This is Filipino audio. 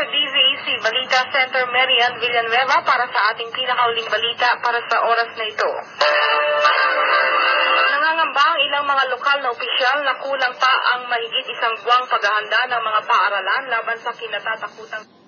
sa DZAC Balita Center Marian Villanueva para sa ating pinakauling balita para sa oras na ito. Nangangamba ang ilang mga lokal na opisyal na kulang pa ang mahigit isang buwang paghahanda ng mga paaralan laban sa kinatatakutang